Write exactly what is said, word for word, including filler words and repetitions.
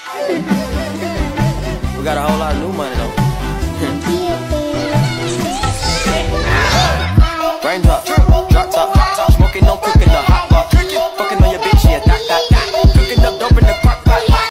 We got a whole lot of new money though.